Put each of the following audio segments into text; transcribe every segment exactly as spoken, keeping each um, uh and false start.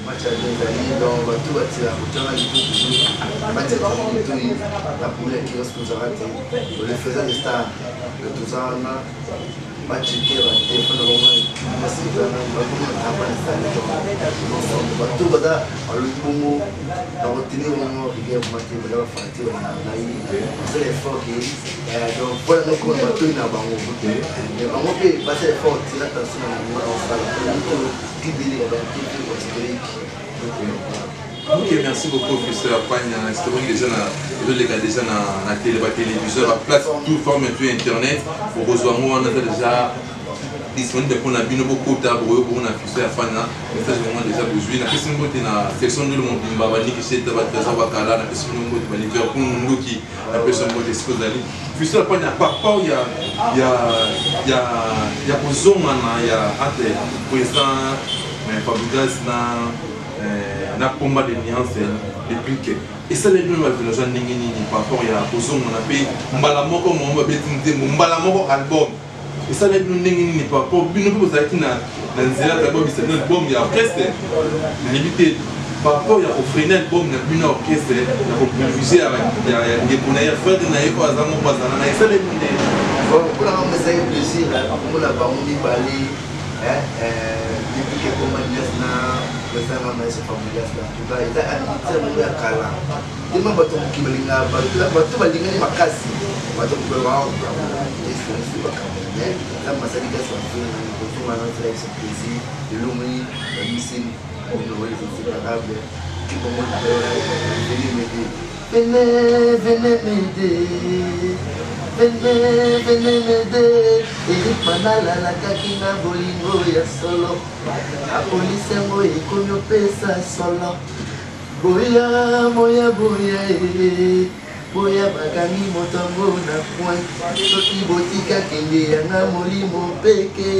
match à deux années, donc tout va tirer à côté, on a dit tout, match à tout, la première qui reste pour arrêter, le faisant des stars, le tout ça, on a match qui est à téléphone, on a dit, c'est que on va pas les stars, tout va là, on le moment, on va tenir au moment, il y a un match qui va faire, on a eu, c'est l'effort qui est, donc voilà, donc on va tout y avoir, mais on va passer l'effort, tirer attention, on va Ok, merci beaucoup, professeur Pagne. C'est déjà déjà na télé, téléviseur, à place tout forme internet. Pour rejoindre, on a déjà disponible pour la bino beaucoup d'abord pour una fissure à Pagne. Mais ça, j'ai vraiment déjà besoin. La question de la section de mon bimba, qui s'est abattu à Wakala, la question de mon bimba, pour nous qui la personne de Skozali. Fissure à Pagne, par rapport, il y a il y a il y a il y a besoin maintenant, il y a athlète président. Mais Fabregas na na combat de nuances depuis que et ça les nous va venir gens n'ingénie par rapport il y a besoin on a payé mbala moko mo va betinde mbala moko album et ça les nous n'ingénie par rapport bino ko za kina na nzela ta bo bisa album ya orchestre limité par rapport il y a offrir album na bino orchestre na ko produire avec il y a des connais faire na eko azamo bazana na ça les nous bon pour la message plaisir pour la ba on dit balé hein depuis que comment dire na ça m'a mis sur Fabregas là tout ça il a c'est mon gars kala il m'a battu qui me linga ba la battu ba linga ni makasi battu ko ba o c'est c'est pas comme mais la masali ka son film ko to ma non très plaisir de l'homme missing on le voit c'est pas grave qui comment venez m'aider venez venez m'aider venez venez m'aider Eric Manala la kakina bolingo ya solo a police ngo ekomi opesa solo boya moya boya e boya bakangi motongo na point soki botika kende yanga molimo peke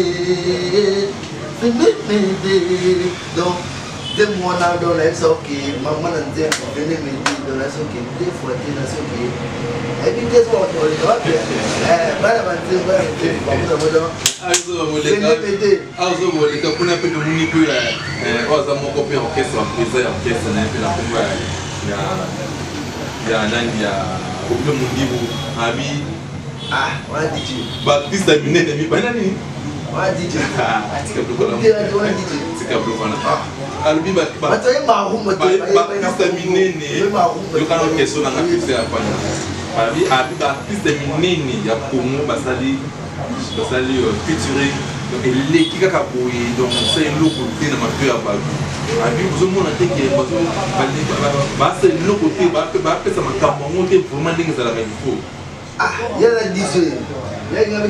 venez m'aider donc deux mois dans la soki maman n'a dit venez m'aider dans la soki deux fois dans la soki et puis qu'est-ce qu'on va faire eh bala bantu bala bantu azo moleka azo moleka kuna pe de muni pe eh oza moko pe orchestre prisa ya orchestre na pe la kumba ya ya nani ya oblo mundibu abi ah wa D J Baptiste Minene mi banani wa D J tika blokola wa D J tika blokola albi ba batoye marum batoye Baptiste Minene yo kana orchestre na ngapisa ya pana abi abi Baptiste Minene ya Congo basali basali featuring donc l'équipe kaka boye donc c'est un lot côté na mato ya ba abi vous mona te ke bazo ba c'est le côté ba ba pesa makambo ngote vraiment ndenge za la radio ah yala D J yala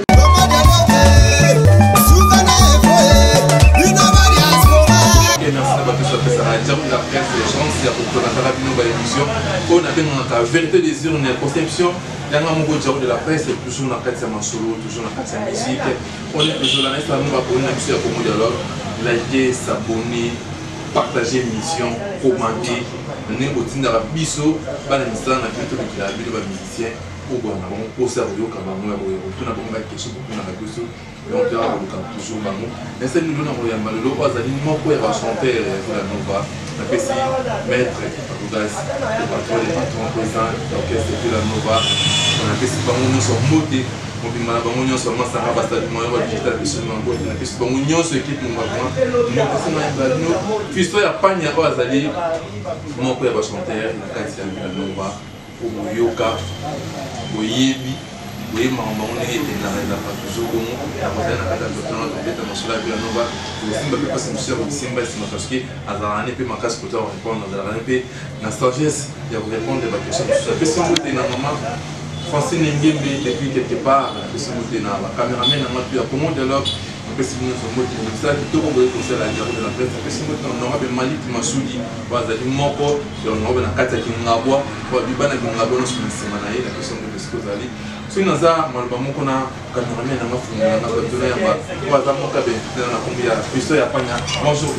la presse des chances, il y a beaucoup de émission. On a fait notre vérité des urnes et conception. Il y a un moment de la presse, toujours dans la quête de solo, toujours dans la quête de musique. On est toujours là, on va pour une émission à dialogue. Liker, s'abonner, partager l'émission, commenter. On est au titre de la biseau, dans l'émission, on a fait tout le qui a vu le musicien. Au bon, au cerveau, quand on a une question pour la radio. Et on te a toujours bango. Mais c'est nous donnons un mal le roi Zali mon père va chanter la nova. La Pessi, maître, Fabregas, le patron, les patrons présents, l'orchestre de la nova. On a Pessi bango nous sommes motés. On dit mal bango nous sommes Sarah Bastard du moyen digital de ce moment. On a Pessi bango nous ce qui nous va voir. Nous sommes là nous. Fils toi ya Pagne roi Zali. Mon père va chanter la Kassia de la nova. Pour Yoka, Boyebi. Oui, mais on est toujours bon. La prochaine année, on va être dans la ville nova. Le Simba peut pas se monsieur, le Simba c'est notre chose qui a la année peut marquer ce côté on répond dans la année na sagesse, il y a répondre des questions. La question de na maman Francine Ngembe depuis quelque part, la question de na la caméraman na matu ya comment dialogue. La question de son mot de ça qui tout comme le conseil la dialogue de la presse. La question de on aura bien Malik Massoudi, bazali moko, et on aura na kata ki ngabwa, ba bibana ki ngabwa no sima na la question de Skozali. Si nous avons un peu de caméraman, on a fait un peu de temps. On va faire un peu de temps. Bonjour.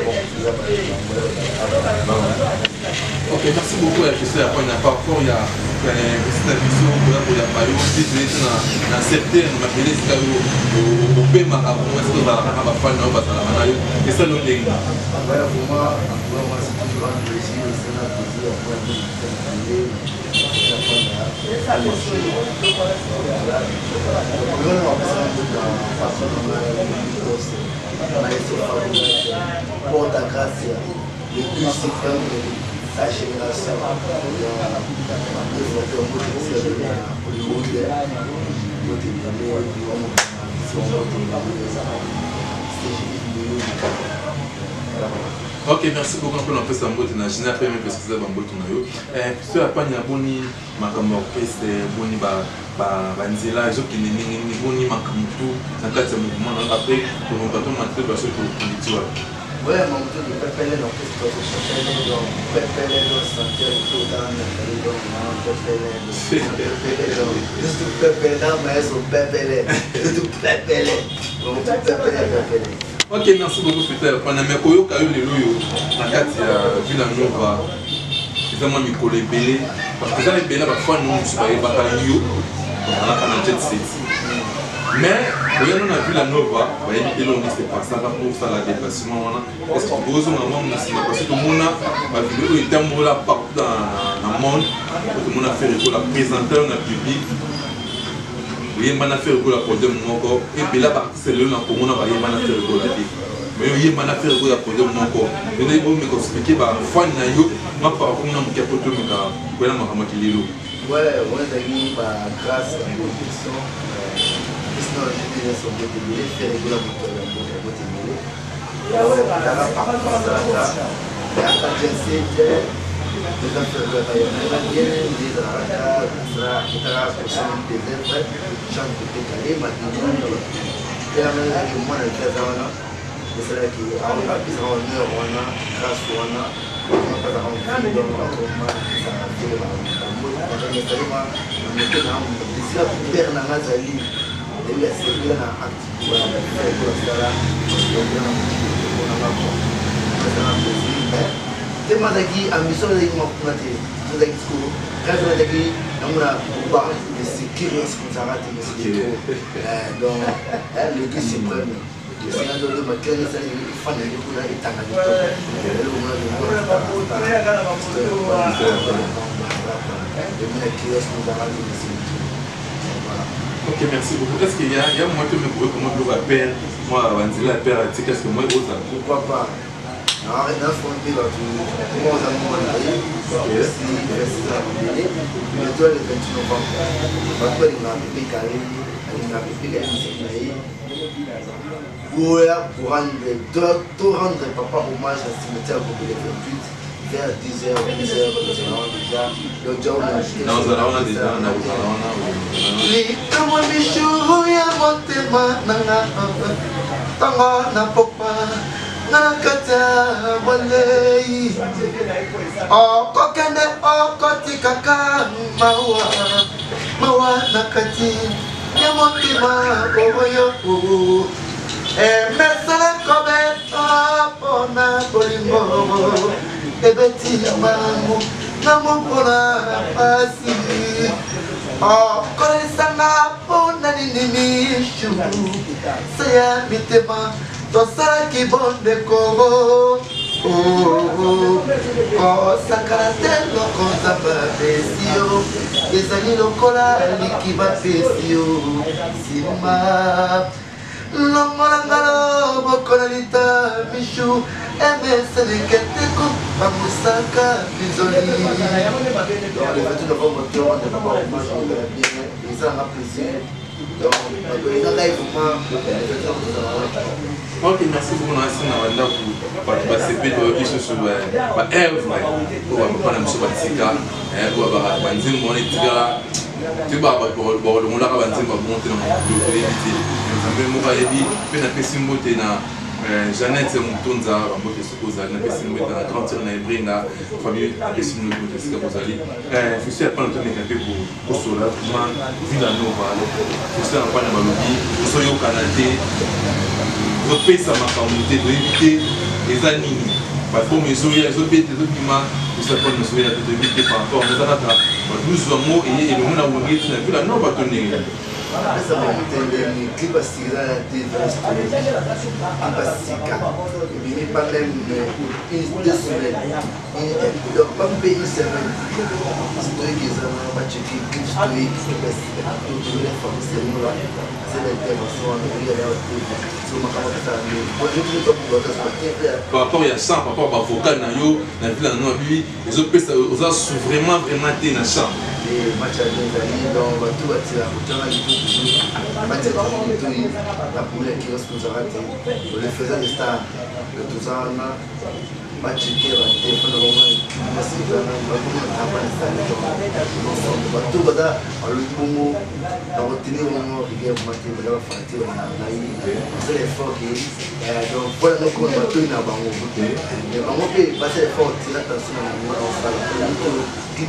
Ok, merci beaucoup. Par rapport, il y a visite biso koya koyamba yo mpe toyeti na certaine mabele esika yo opemaka bongo esika ozalaka na bafani na yo bazalaka na yo esali yo ndenge Porta gracia, le plus suprême de sa génération, ok, merci beaucoup pour l'empêche en botte. Je n'ai pas aimé parce que c'est un botte. Puisque la panne a boni makambo orchestre boni ba ba banzela zo qui n'est boni makamtu na kati ya mouvement na après pour mon patron monter parce que pour conduire. Ouais, mon tour de pépélé l'orchestre de chapelle donc pépélé le santé tout dans le donc pépélé pépélé juste pépélé mais son pépélé tout pépélé donc pépélé pépélé. Ok, merci beaucoup Peter. Pendant mes koyoka yo lelo yo na kati ya Villa Nova ezama mikolo ebele parce que ça ebele parfois nous musu bayebaka yo balaka na jet set mais oyano na Villa Nova bayebi elongi se pasaka pour faire la déplacement wana est-ce que bozo mama musima parce que mona ba vidéo etambola partout dans le monde tout le monde a fait la présenter na public il y a un affaire pour la podium encore et puis là c'est le nom pour moi il y a un affaire pour la vie mais il y a un affaire pour la podium encore je vais vous expliquer bah fan na yo ma par contre na mkia poto mika kwa na mama kililo ouais on a dit bah grâce à la production sinon je dirais son côté de faire pour la podium pour la podium là ouais là par contre ça et à la jesse des affaires de la bien des arrêts ça ça ça des œuvres chante de calé maintenant et la manière que moi le faire ça c'est là qui a un peu plus honneur on a grâce on a on a pas en fait dans notre monde ça fait la mode on a fait ma mettre dans des ça faire na mazali et là c'est bien à actif pour faire pour ça là on a pas ça a plaisir tema daqui a missão daqui uma mate daqui escuro caso daqui não na bar de sécurité com zarate de sécurité donc le guide suprême le sénateur de Macron ça il fan de kuna itanga de le mona de mona ok merci beaucoup est-ce qu'il y a il y a moi que me pourrais comment le rappelle moi Vanzila père qu'est-ce que moi pourquoi pas alors, il y a un fond de l'autre. Comment on a demandé si le toit le vingt-huit novembre, on va aller dans le pays carré, on a fait des musiques pour rendre tout rendre papa hommage à ce cimetière pour le vingt-huit vers dix heures, dix heures, déjà le jour non, on a déjà on a oui, comme un bichou, il y a monté maintenant. Tango na papa Nakata walei o kokende o koti kaka mawa mawa nakati yamotima oyo e mesala kobe apona bolingo ebeti mangu namopona pasi o koresanga pona ninimishu saya mitema tosala ki bonde kogo o sakala telo konzamba pesio ezali lokola likiba pesio sima longola ngalo bokola lita mishu emeseleketeko bamusaka bizoli le vingt-huit novembre tout le monde est pas bien ils ont un plaisir. Ok, merci beaucoup. On a essayé de participer à ce sur la œuvre pour prendre un peu de tika, pour avoir un peu de tika. Tu vas pour le monde à avancer, pour monter dans le pays. Nous avons dit que nous avons fait une Jeannette Moutonza, on peut supposer, on a fait une trente ans de la famille, on a fait une autre chose. Je suis à prendre un peu pour cela, pour Villa Nova, je suis à prendre un lobby, je suis au Canada, je paye sa communauté, pour éviter les animaux. Parce que les autres bêtes, les autres piments, ils savent pas nous souvenir de vite par rapport à nous. Nous sommes et le monde a ouvert une ville à non pas tenir. Ça va être clip à cigarette, des clip à cigarette. Il n'est pas même une deux semaines. Donc, pas me payer une semaine. Historique, ils ont pas checké clip historique, clip à cigarette. Tout le monde est c'est nous là. C'est l'intervention, on est là. C'est ma camarade qui t'a mis. Moi, je ne sais pas pourquoi ça se passe. Par rapport à ça, par rapport à vocal, na ville en lui, les autres personnes sont vraiment vraiment été dans ça. Et match à l'Italie, donc tout va tirer à côté de tout. Match à tout, la première qui reste nous a raté. Le faisant des stars, le tout ça, on a match qui va défendre le moment. Parce que on va commencer à parler de ça. Tout va là, le moment, on va tenir au moment, il y a un matin, on va faire tirer, on a eu. C'est l'effort qui est. Donc voilà, nous on va tout n'a pas monté. Mais on va passer l'effort, tirer attention à nous, on va faire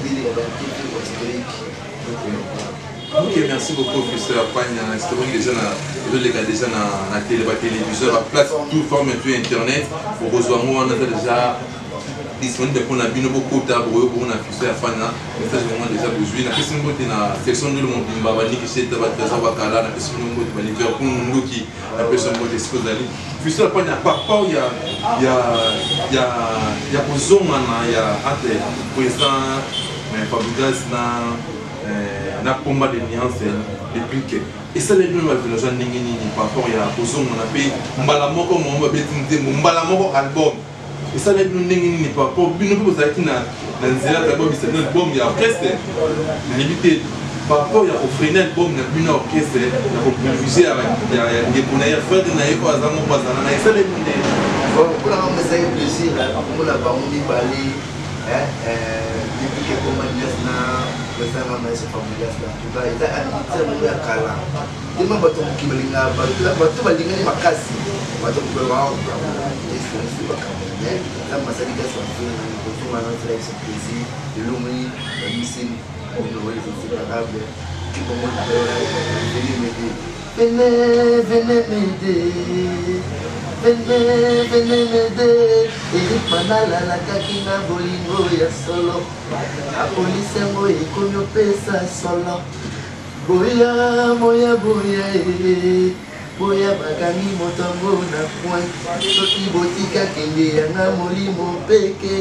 Ok, merci beaucoup, professeur Pagne. Historique déjà dans déjà dans la télévision, la plateforme internet. Pour rejoindre, on a déjà disponible pour la bino beaucoup d'abord pour on a fixé à Fana. Mais ça j'ai vraiment déjà besoin. La question de la section de mon Bimbabani qui s'est abattu à Wakala, la question de mon Bimbabani pour nous qui la personne de Escozali. Professeur Pagne, par rapport il y a il y a il y a il y a besoin il y a entre président Fabregas na na combat de nuances depuis que et ça les deux mal les gens n'ingénient par rapport il y a besoin on a payé mbala moko mo betinde mbala moko album et ça les deux n'ingénient pas pour bino pour ça qui na na nzela d'abord c'est notre album il y a orchestre limité par rapport il y a offrir un album na bino orchestre na composer avec il y a des connaissances faire de naïf à zamo bazana na ça les deux bon pour la me c'est plaisir on n'a pas on dit parler hein depuis que comme na pesa mama esa familia sana tuka ita anitse mu ya kala dima bato kibalinga bato bato balinga ni makasi bato kwa wao yesu yesu bakamene na masalika sana na kutuma na sala esa plaisir ilumi misini ono wale sisi karabe kipo mo na veni mede venez venez m'aider venez venez m'aider Eric Manala la kakina bolingo ya solo a police ngo ekomi opesa solo boya moya boya e boya bakangi motongo na point soki botika kende yanga molimo peke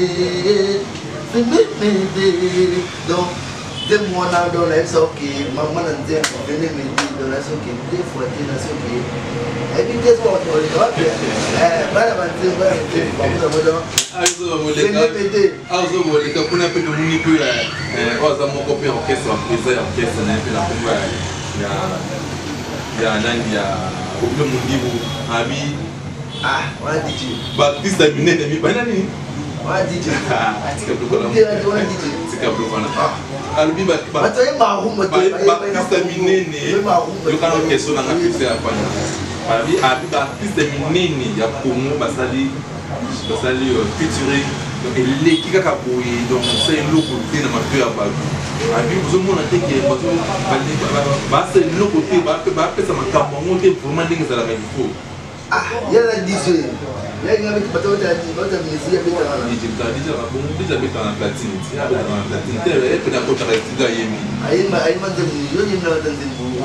venez m'aider donc deux mois dans la S O K, maman a dit venez me dire dans la S O K, deux fois dans la S O K. Et puis qu'est-ce qu'on va faire? Eh, bah la vanté, bah la vanté, bah vous avez donc. Ah, vous avez les ah, vous avez les cas pour un peu de monique là. Eh, on a mon copain orchestre, orchestre, orchestre, on a fait la première. Il y a, il y a un il y a au plus mon niveau, ami. Ah, on a dit. Baptiste a miné de mi banani. On a dit. Ah, c'est comme le on a dit. C'est comme le ah. Albi ba ba toye marum ba toye ba piste minene yo kana question na ngapise apana albi albi ba piste minene ya Congo basali basali featuring donc les qui kaka boye donc c'est loko te na mape ya ba albi vous mona te ke ba to ba c'est loko te ba ba pesa makambo ngote vraiment ndenge za la radio ah yala dix il y a des bateaux de la musique avec la musique. Il y a des gens qui ont la platine. Il y a la platine. Il y a des gens qui ont la platine. Il y a des gens qui ont la platine.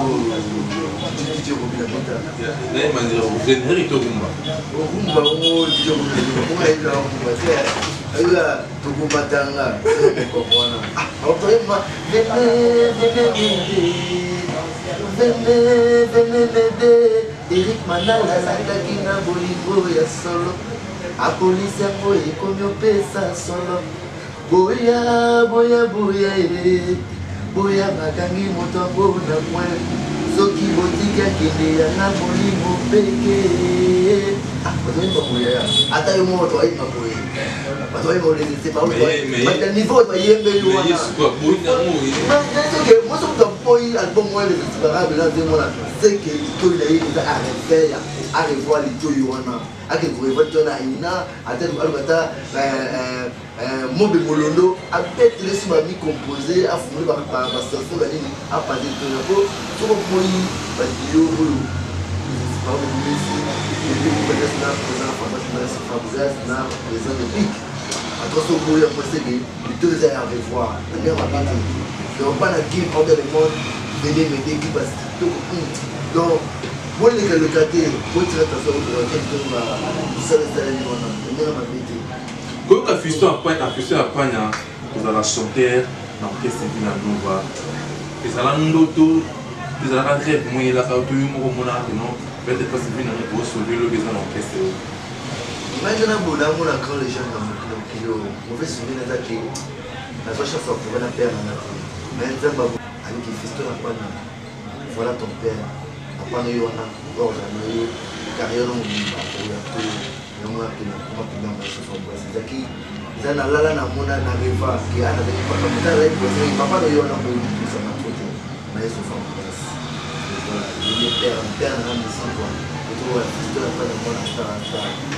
Eric Manala la kakina bolingo ya solo a police ngo ekomi opesa solo boya boya boya e boya bakangi motongo na point soki botika kende ya na molimo peke ah bato boya ata yo moto ai maboya bato ai mo les c'est pas mais le niveau de yembe yo wana yesu quoi boya mo c'est que moi ça me boy album moi les inspirables là de moi c'est que tout il est à refaire à revoir les tout yo wana à que vous revoyez na ina ata albata euh euh mobe molondo a peut-être les sous mi composé a fumé par par station la ligne a pas de tout ko tout moi ba yo bolo pas de musique peut-être là, présent, Fabrice, là, présent de pic. Après, ce que vous avez dit, les deux ans à revoir. On est en train de dire, on pas la game hors de le monde, venez m'aider, qui passe tout. Donc, moi, les locataires, pour tirer ta soeur, on va faire le salaire du monde. On est en train de dire. Quand on a fait ça, on a fait ça, on a chanté dans l'orchestre de la Nova. Et ça a un autre, ils ont un rêve, moi, il a fait un peu de monarque, non? Peut-être que c'est venu pour sauver le besoin de l'orchestre. Maintenant, bon, là, on a quand les gens dans le kilo, on fait souvenir de qui la chasse pour la père en Afrique. Mais un temps, avec les fils de la panne, voilà ton père, la panne, il y en a, or, il y a une carrière dans le monde, il y a tout, il y a un peu de temps, c'est qui. Là, là, là, là, on a un rival qui a un papa, papa, il y en a un peu de ça, mais ils se font place. Il est père, père, un homme de cinq ans, et tout, le fils de la panne, on a un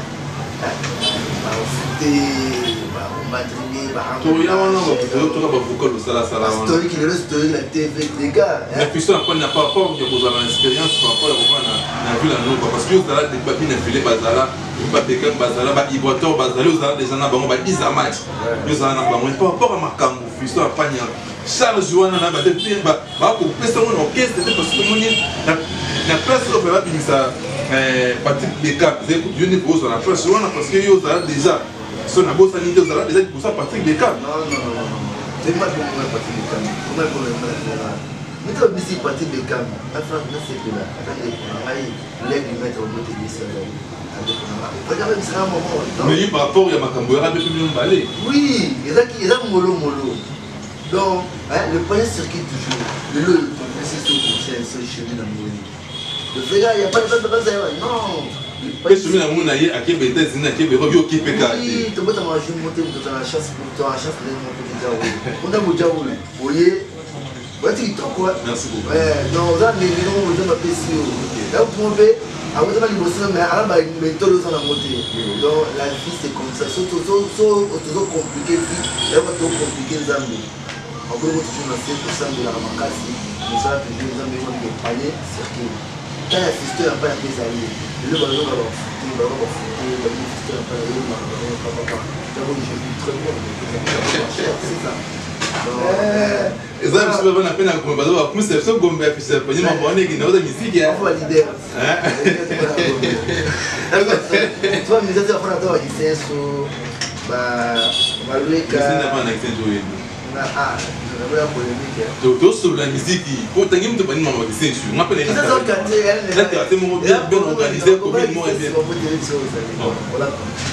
historique, il est historique, la T V, les gars. Mais puis ça, on n'a pas peur de vous avoir l'expérience par rapport à la ville à nous. Parce que vous avez des papiers infilés, Bazala, des papiers Bazala, des Ivoiteurs, Bazala, vous avez des gens qui ont des matchs. Nous avons par rapport à ma camou, fils de la Pagna. Charles Joanna, bah, depuis, bah, bah, pour personne en orchestre, parce que tout le monde n'a pas ce qu'on peut faire. Patrick Beckham, vous avez vu pour la place parce que vous avez déjà son abo sanité, vous avez déjà pour ça Patrick Beckham. Non, non, non, non. C'est pas pour moi Patrick Beckham. Comment est-ce qu'on va mais tu as dit Patrick Beckham, la France, c'est que là, attendez, il lève du maître au bout de l'histoire. Mais par rapport à Makambo, il y a plus de balai. Oui, il y a mollo mollo. Donc, le premier circuit toujours, le lot, c'est ce chemin dans le le frère, il n'y a pas de base, non. Le chemin dans le monde, il y a qui est bête, il y a qui est bête, il y a qui est bête. Oui, tu peux manger, monter, tu as la chance, tu as la chance de monter. On a déjà voulu. Vous voyez, tu quoi. Merci beaucoup. Non, on a des millions, on a des P C O. Là, vous pouvez, avant de faire les bossons, mais à la méthode, on a monté. Donc, la vie, c'est comme ça. C'est toujours compliqué, là, on va tout compliquer les amis. On peut toujours lancer pour ça de la ramacasse. Nous sommes toujours les amis, on est panier, circuit. Quand il y a fisteur, il n'y a pas de mes amis. Le ballon va foutre, le ballon va foutre, le ballon fisteur, il n'y a pas de mes amis. D'abord, je vis très bien, c'est ça. Et ça, je suis pas peine à comprendre. Parce que c'est ça qu'on va faire. Il m'a demandé qu'il y a de musique. Il faut valider. Tu vois, mais ça, c'est la fois où il s'est sur. Bah, on va louer. C'est pas un accent joué. Ah, je vais la polémique. Tu as sur la musique, pour t'aimer, tu peux pas me dire on m'appelle les gens. C'est ça, quand tu es là, tu es bien organisé, comme il m'a dit. Voilà.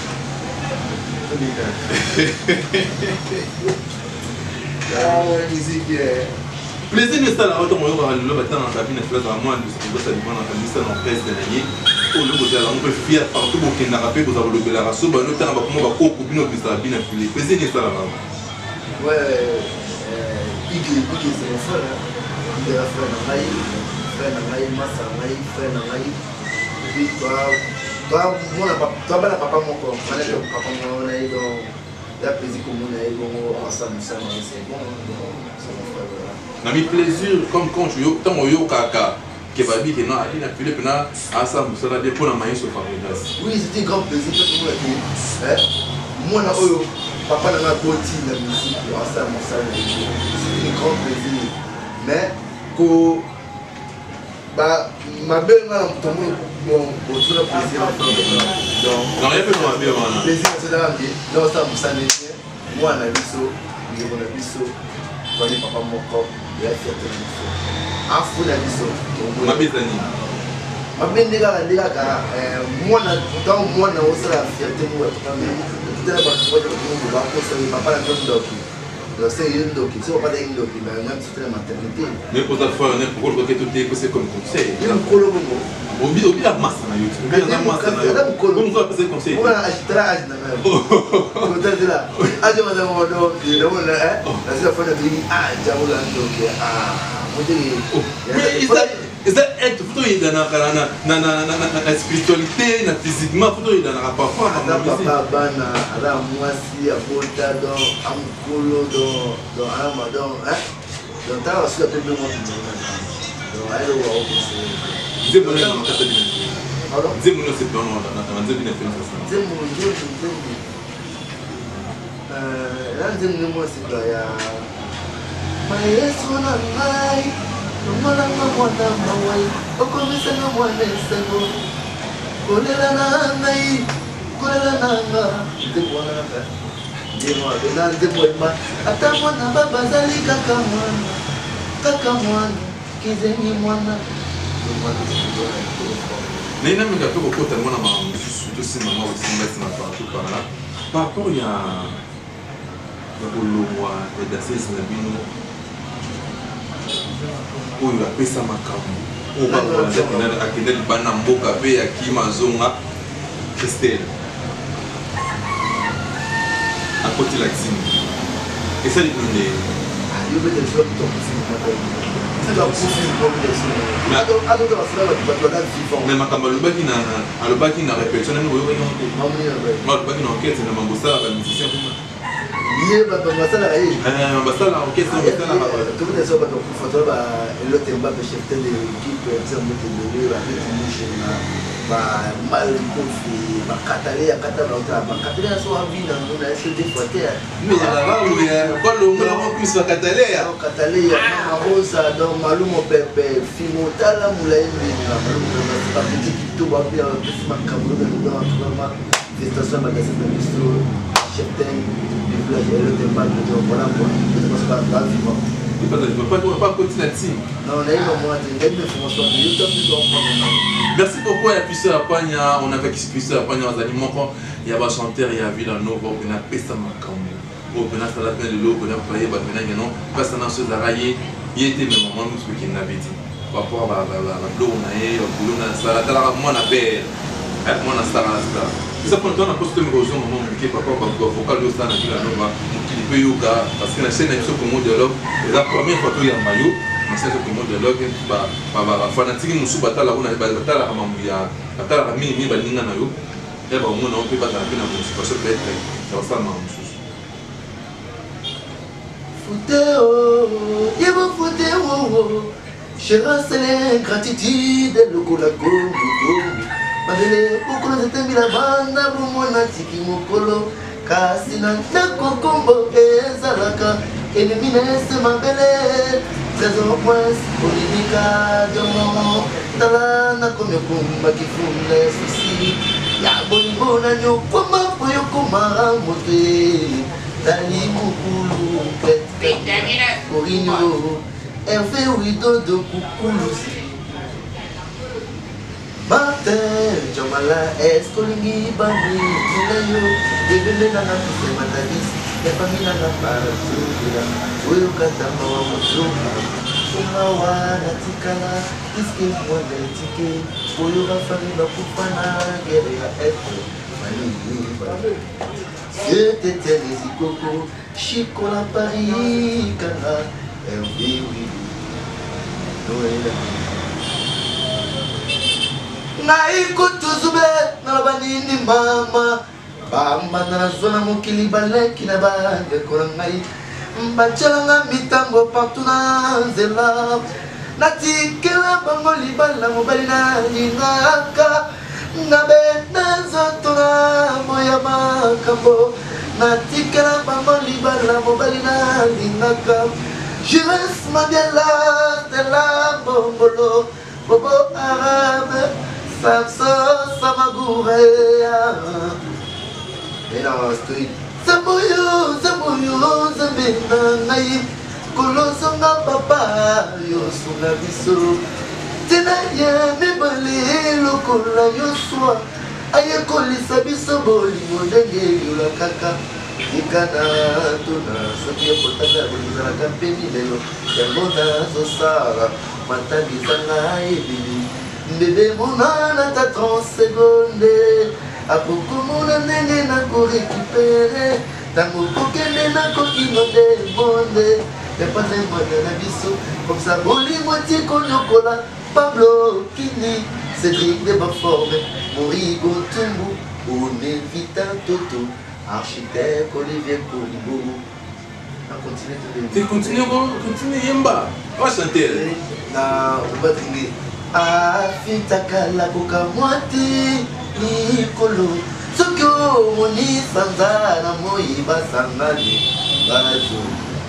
Ah, la musique. Plaisir de la route, on va le matin dans la cabine, à moi, de ce que vous savez, dans la cabine, dans la presse de l'année. Pour le côté, on peut fier partout pour qu'il n'a pas pu vous avoir le la race, bah, notamment, comment on va couper nos bisous à bien affilé. Plaisir de la route. Ouais, Iggy, Iggy c'est mon frère. Il est un frère dans Maï, frère dans Maï, Massa Maï, frère dans Maï. Et puis toi, toi, moi, toi, ben, papa, mon corps, moi, le papa, mon aïe, donc, la plaisir que mon aïe, bon, ensemble, ça, c'est bon, c'est mon frère. N'a mis plaisir, comme quand tu es, tant au yo kaka, qui va dire que non, il a filé, puis là, ensemble, ça va bien pour la maïs au Fabrice. Oui, c'était un grand plaisir, tout le monde. Moi, là, oh, papa n'a pas beauté la musique, ensemble, ensemble, c'est un grand plaisir. Mais, que, bah, ma belle, là, tout le monde, bon, tout le plaisir, donc, non, il y a pas de ma belle, là. Plaisir, c'est là, non, ça, vous savez, moi, on a vu ça, il y a vu ça, toi, les papas, mon corps, il y a fait un peu. En fou, on a vu ça. Ma belle, Dani. Ma belle, les gars, les gars, moi, dans moi, on a aussi la fierté, moi, tout à l'heure, je vais vous dire que papa n'a pas de doki. C'est une doki. Si on n'a pas de doki, mais on a une maternité. Mais pour ta fois, on est pour le côté tout est c'est comme conseil. Il y a un colo bongo. Obi obi la masse na YouTube. Obi la masse na YouTube. Comme ça, c'est conseil. On a acheté la hache na même. Vous êtes là. Ah, je vais dire mon nom. Je vais dire hein. La seule fois de dire ah, j'avoue la doki. Ah, vous dites. Mais ça être photo il dans na na na na na spiritualité, na physiquement photo il dans na parfois na papa bana ala mwasi abota donc amkolo donc donc ala madon hein donc ta aussi la peu de monde donc allez voir au conseil c'est bon dans ta vie Pardon? Nzembo no c'est bon non na nzembo na fait ça. Nzembo nzembo nzembo. Euh là nzembo mo c'est là ya. Maestro na ngai. Mwana mwana mawai. Okomisa na mwana sengo. Kolela na ngai. Kolela na nga. Nzembo na nga. Nzembo na nzembo ma. Ata mwana baba zali kaka mwana. Kaka mwana. Kizengi mwana. Mais il y a un peu de côté, moi, surtout si maman aussi met ma partout par là. Par rapport à le roi et d'assis na bino, où il a fait ça ma cam, où il a fait ça akende bana mboka pe ya kimazonga Christelle. À côté de la cuisine. Et ça, il dit il y a des choses qui sont mais ma camarade na alobaki na répétition na oyo ma alobaki na enquête na mambosala ba musicien ye ba ba masala ye eh mambosala enquête na mambosala ba tout le monde ba photo ba l'autre ba chef de l'équipe exemple de ba petit na ba mal confi ba katale ya katala ba katale so envie na na est des fois terre mais la va ou ya quoi le monde plus ba katale ya katale ya mama rosa donc malumo pepe fimotala mulaimbi na malumo ba petit tout ba bien plus ma cameroun dans vraiment station magasin de bisto chef de village et le débat de voilà quoi je pense pas pas vivant il pas pas pas continuer là-dessus non là il va moi de François de YouTube merci beaucoup à Puisseur Apanya on avait qui Puisseur Apanya aux animaux il y a ba chanteur il y a Villanova on a pesa makambo au bena ça la peine de l'eau on a payé ba bena non parce que dans ce zaraye il était même moment nous qui n'avait dit par rapport à la l'eau on a eu on a ça la tala moi na père moi na star la star ça prend temps à cause que nous osons moment qui papa ba vocal de ça na Villanova qui peut yoga parce que la scène est sur le dialogue la première fois que il y a maillot c'est ce que moi dialogue ba ba fanatique nous sous batala on a batala à mamu ya batala mi mi balinga na yo et ba on on peut pas dans la situation peut être ça ça mamu Fouteo, il va fouteo, je reste l'ingratitude, le colago, Madele, pourquoi vous êtes mis la bande, vous m'en avez dit mokolo, Kassina, Nako Kombo, et Zalaka, et le ministre Mabele, trésor point, Olivika, Diamant, Talana, comme Kumba qui fout les soucis, Yabongo, Nanyo, comment pour Yokomara, Moté. Dali Mukulu, Corino, Hervé Ouido de Kukulu. Martin, Jamala, Escolingi, Bambi, Tulayo, Evele Nana, Matalis, la famille Nana, Parasura, Uyukatama, Mosuka, Umawana, Tikala, Iski, Mwanetike, Uyuka, Famila, Kupana, Gerea, Eto, Mani, c'était les Ikoko, Chico la Paris, Kana, Hervé, oui, Noël. Naiko Tuzube, Nabanini, Mama, Bamba, Nazona, Mokili, Balek, Naba, de Korangai, Mbachalanga, Mitango, Pantuna, Zela, Nati, Kela, Bangoli, Bala, Mobalina, Naka. Nabe nazotona moya makambo natikela bango libala mobali na lingaka Jires Mabiala de la bombolo bobo arabe samso samagurea et dans street Zamboyo zamboyo zambena ngai kolosonga papa yo sunga biso Tina ya mibali lokola yoswa aye kolisa biso bolingo ndenge yola kaka ikana tuna soki ekotanga bolizalaka mpeni lelo yango nazosala matangizanga ebili mbebe monana ta trente seconde akokomona ndenge nakorekipere ntango kokende nakokinonde monde epatrimoine na biso comme ça bolingo tikonyokola Pablo Kini, Cédric de Baforme, Morigo Tumbu, Onevita Toto, architecte Olivier Kombo. On continue de Tu continues, continue Yemba. On va chanter. Na, on va dringuer. afitakala kokamwati likolo soki omoni sanza na moi basangani bazo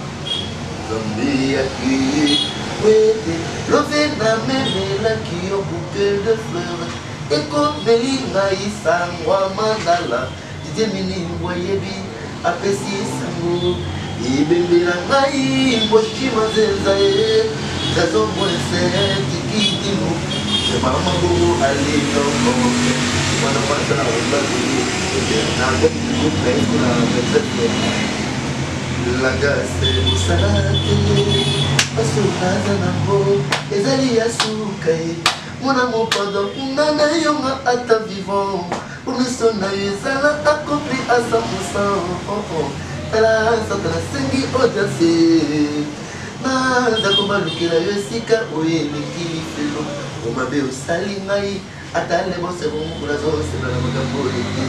zombiaki wete love na memelaki yo bouquet de fleurs ekomeli ngai sangwa mandala didie miningwa yebi apesi sango ebembela ngai mboshima nzenza ye tazomwese tikitimo semamago aliloko mwana mwasa na wembazili nagomilukaikuna metete lagase mosalate basukaza nango ezali ya suka ye mwana mopada nga na yonga ata vivant omiso na yo ezala accompli à cent pour cent tala satana sengi audience naza kobalukela yo esika oyo eleki lifelo omabe osali ngai ata lebose bomokula zosela na makambo ete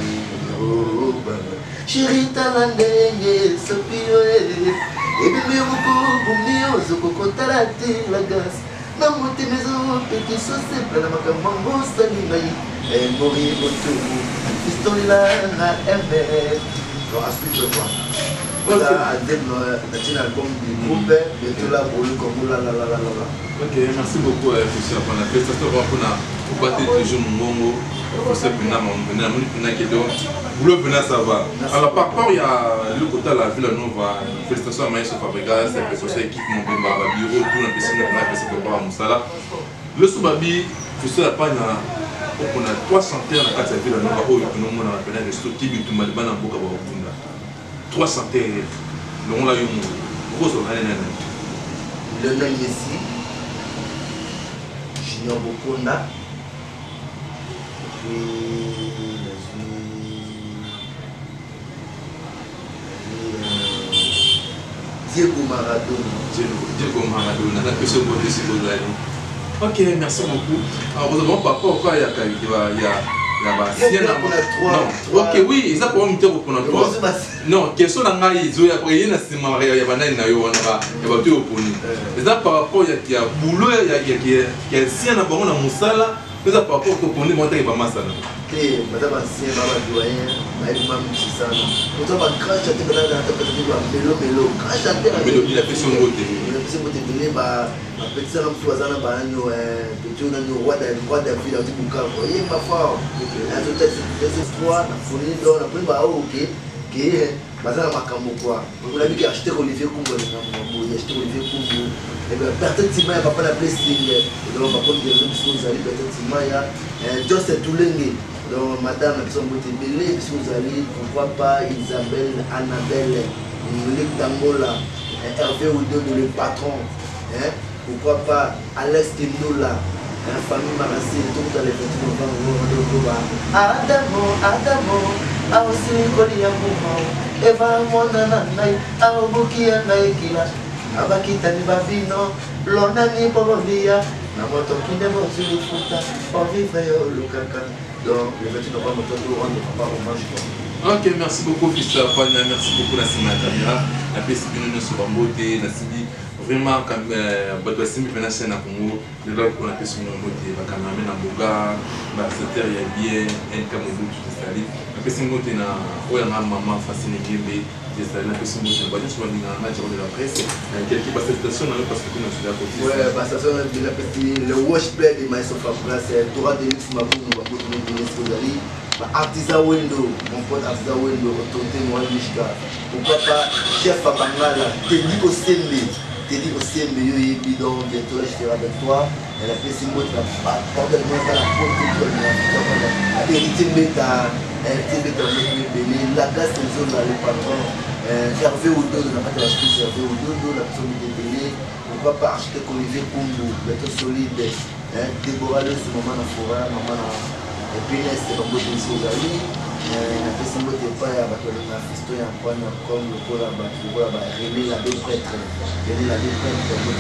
sheri tala ndenge sopi yo ebimbi mokobumi ozokokotala te lagasi na motema ezopeki soseple na makambo yango osali ngai mori otomu pistolela na mr donc ensuite je vois voilà un album du groupe bientôt là pour le Congo là là là là là. Ok, merci beaucoup Fussi pour la prestation pour na pour battre toujours Mongo pour ce pena mon pena mon pena qui donc boulot pena ça va. Alors par rapport il y a le côté la ville nova prestation à Maïs Fabrica c'est prestation équipe mon bemba bureau tout la piscine na pesa pour pas musala. Le Subabi Fussi la pas na on a trois centaines à quatre villes nova où nous on a pena de stock qui bitu malibana boka ba bunda. trois centaines donc là il y a une grosse année. Lionel Messi, Junior Bokonda, puis Diego Maradona. Diego Maradona, la question pour les citoyens. Ok, merci beaucoup. Alors, vous avez pas pourquoi il y a il y a il y a non, ok, oui, ça pour me dire pour nous trois. Non, question n'a pas ils ont après il y a c'est marié il y a banane na yo on va il y a tout pour nous. Mais ça par rapport il y a boulot il y a il y a il y a si on a bon na musala, mais ça par rapport pour nous monter pas masala. Que madame ancien baba doyen, mais il m'a mis ça. On doit pas cracher tête dans la tête de mélo mélo, cracher tête. Mélo il a fait son côté. Il a fait son côté de bah petit ça on soit dans ba no petit on a no roi de roi de ville du Bukavu. Il pas fort. La toute cette histoire na folie dans la prime ba OK que bazana makambo quoi. On a vu qu'il a acheté Olivier Kumbo na mambo, il a acheté Olivier Kumbo. Et bien peut-être Tima va pas la blessing. Donc on va prendre des choses à lui peut-être Tima ya Just Tulenge. Donc, madame, qui sont belé, si vous allez, pourquoi pas Isabelle, Annabelle, Luc Dangola, Hervé Oudou, le patron, hein? Pourquoi pas Alex Tinola, la famille Marassi, tout dans les petits novembre, Adamo, Adamo, Aosi Koliamouma, Eva Monanai, Aobuki Anaikila, Abakita Nibavino, Lonani Bobovia, Namoto Kindemo Zulufuta, Ovivre Lukaka. Donc, le vingt-huit novembre, on ne prend pas hommage. Ok, merci beaucoup, Fils Fana, merci beaucoup, Nassimi Atamira. La paix, c'est bien, nous sommes en beauté, Nassimi. Vraiment, quand Bato Assimi fait la scène à Congo, le log qu'on a fait sur nos beauté, la caméra, la boga, la secteur, il y a bien, un camoufle, tout ça. La paix, c'est une beauté, na, où il y a ma maman fascinée, Gébé, des salles, la paix, c'est une beauté, la paix, c'est de la presse. Quelqu'un passe cette station, parce que nous sommes là pour dire. Ouais, bah, ça station de la petite, le washplay de Maïs Fabra, c'est Dora de Luxe Mabou, nous va pour nous donner ce que vous allez. Artisan Window, mon pote Artisan Window, retourner moi, Mishka. Pourquoi pas, chef à Bangala, Teddy Osembe. Teddy Osembe, yo y bidon, bientôt là je serai avec toi. Elle a fait ses mots, la porte de moi, la porte de toi, la vérité bêta, elle était bêta, la gasse des zones, le patron. Hervé Oudou, la patte de la chose, Hervé Oudou, la personne de Bélé. Pourquoi pas architecte Olivier Kumbu, bientôt solide. Déborah, c'est maman dans la forêt, maman dans et puis là c'est comme d'autres choses à lui la personne qui n'est pas à la fisto et en point comme le corps là-bas le corps là-bas René la deux prêtres René la deux prêtres donc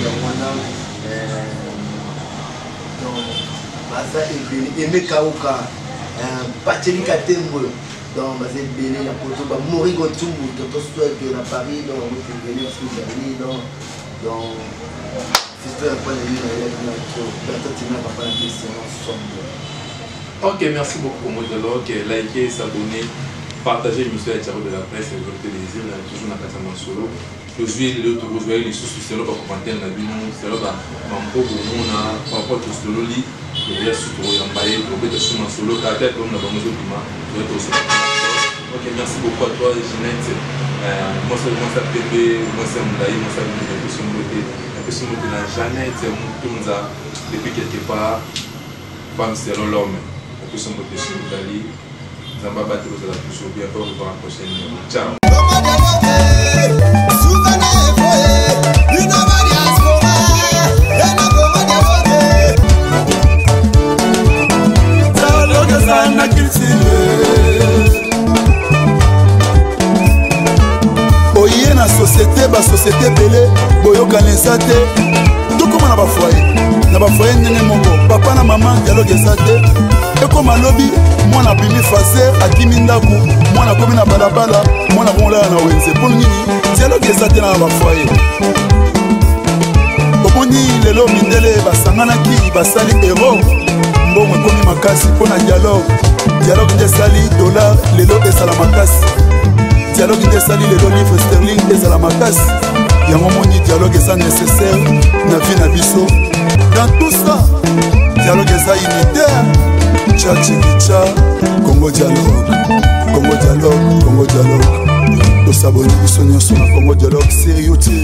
Baza et Aimé Kaouka Pacheli Katembo donc Baza et Béné la poto Morigo Tumbu Toto Souek de la Paris donc on est Béné aussi donc Ok, merci beaucoup pour dialogue. Likez, s'abonner, partager l'émission de Dialogue de la presse, et votre télévision, toujours dans Katia Masolo. Je suis le retour, vous voyez les sous c'est là pour commenter la vie, c'est là pour pour mon par rapport à ce loli, le reste pour y emballer, pour que tu sois en solo, car peut-être comme nous avons besoin de aussi. Ok, merci beaucoup à toi, Ginette. Moi, c'est moi, c'est Pépé, moi, c'est Mdaï, moi, c'est Mdaï, moi, c'est Mdaï, moi, c'est Mdaï, Jeannette, c'est Mdaï, depuis quelque part, femme, c'est l'homme. Moi, c'est Mdaï, c'est Mdaï. Zamba battre de la plus bien pour la prochaine. Ciao. Oye na société ba société belé boyokanisa te tokoma na bafoye na bafoye ndenge moko papa na mama dialogue eza te ekoma lobi mwana bimi faser akimi ndaku mwana komi na balabala mwana komolala na wenze mpo nini dialogue eza te na bafoye omoni lelo mindele basanganaki basali ero mbongo ekomi makasi mpo na dialogue dialogue nde esali dollar lelo esala makasi dialogue nde esali lelo livre sterling ezala makasi yango moni dialogue eza nécessaire na vie na biso dans tout ça dialogue eza unitaire tcha chikicha Congo dialogue Congo dialogue Congo dialogue tosaboni biso nyonso na Congo dialogue sérieux